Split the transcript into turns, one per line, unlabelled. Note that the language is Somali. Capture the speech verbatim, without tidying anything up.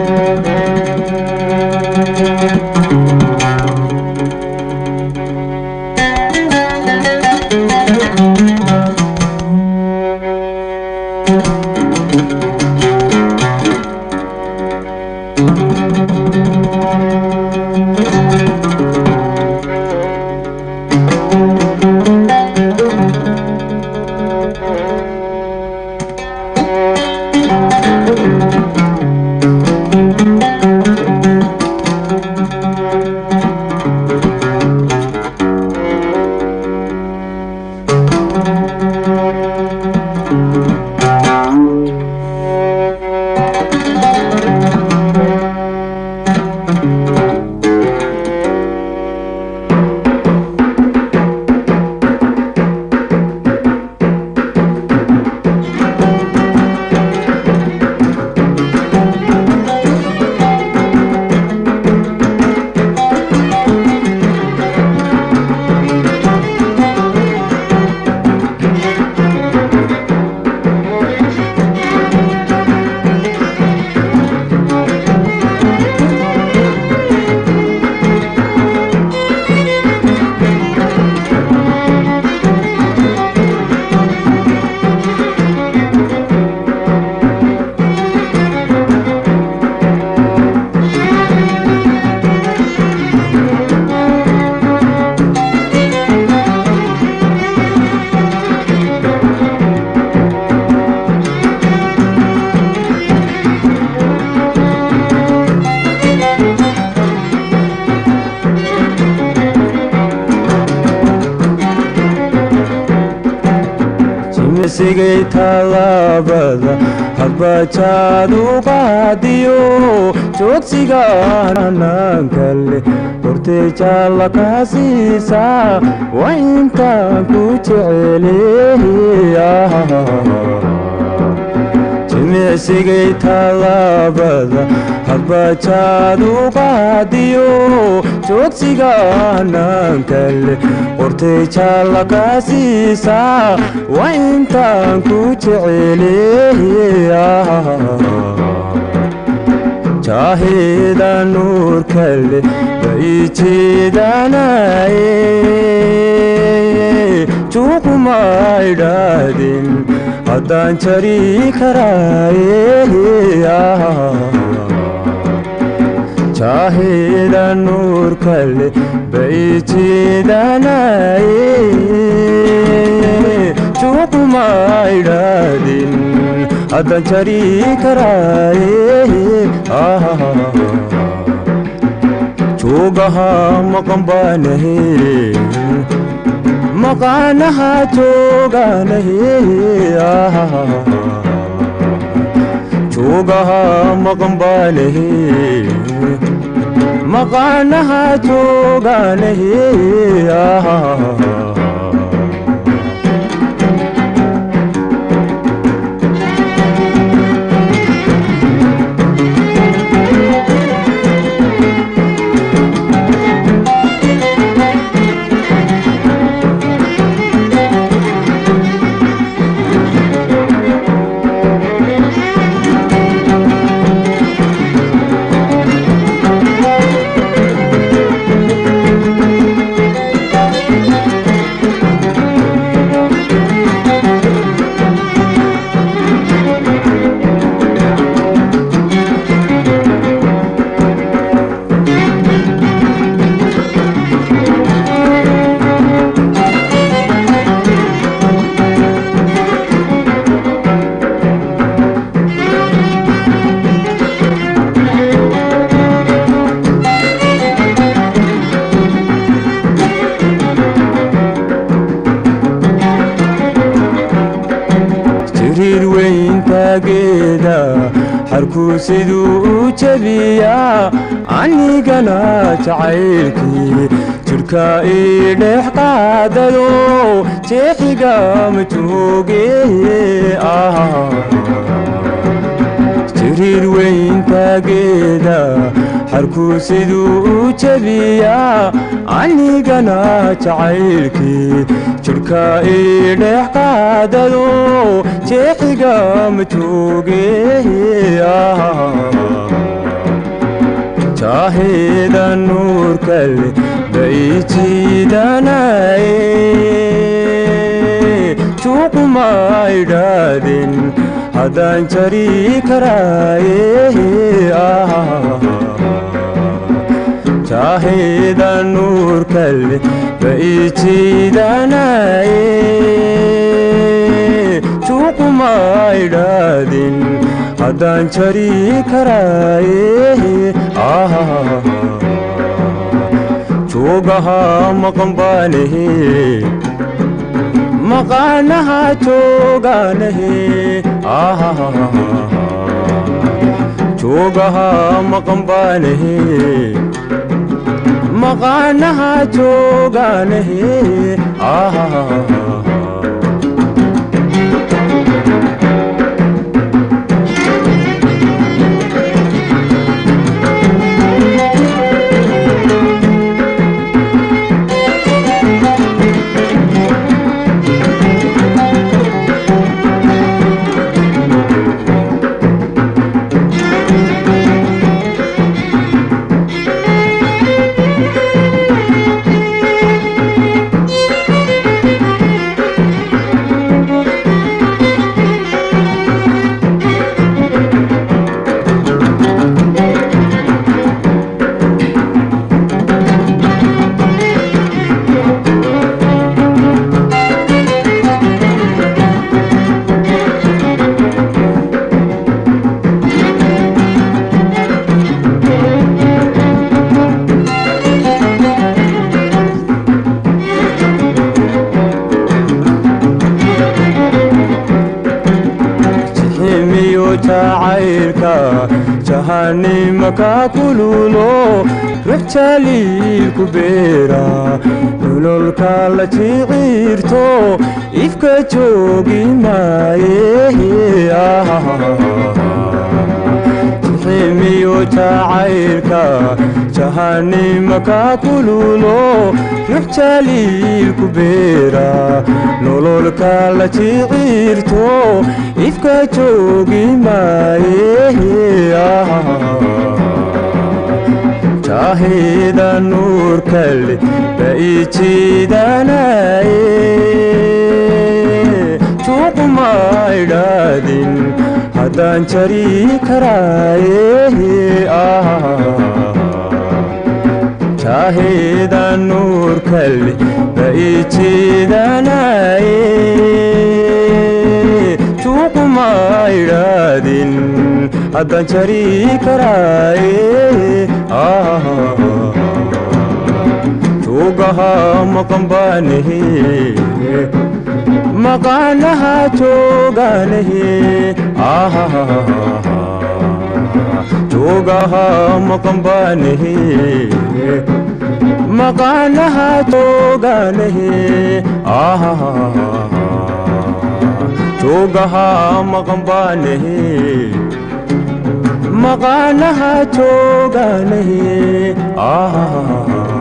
sigay talaabada habbajaadu qaadiyo joogsiga nankale hortay jalla ka siisa waa intaan ku jeceleeyaa sigay talaabada habbajaadu qaadiyo joogsiga nankale hortay jalla ka siisa waa intaan ku jeceleeyaa jahida nur kale bayjidanaye chukumaidadin hadan chari karaye jahida nur kale bayjidanaye chukumaidadin hadan chari karaye chogaha maqan banahe maqanaha choganahe chogaha maqan banahe maqanaha choganahe harku siduu jabiya anigana jacaylkii jirka ii dhex qaadado jeexiga matooge jiriir weyn taageeda harku siduu jabiya anigana jacaylkii jirka ii dhex qaadado jeexiga matooge شاهد النور كل بيتي دناي شوق ما يدادن هدان شريك راي شاهد النور كل بيتي دناي شوق ما يدادن هدان شريك راي شوقها مقنبانه مقانها شوقانه شوقها مقنبانه مقانها شوقانه عيركا جهاني مكا كلولو رجالي الكبيرة لولوكا لتغيرتو إفكا جوغي مايه تحيمي وتعيركا جهاني مكا كلولو رجالي الكبيرة لولوكا لتغيرتو إفكا جوغي مايه شاهد النور كل بيتي دناي شوق ما يدادن هدان شريك راي شاهد النور كل بيتي دناي شوق ما يدادن هدان شريك راي شوقها مقنبانه مقانها شوقانه شوقها مقنبانه مقانها شوقانه شوقها مقنبانه مقانها شوقانه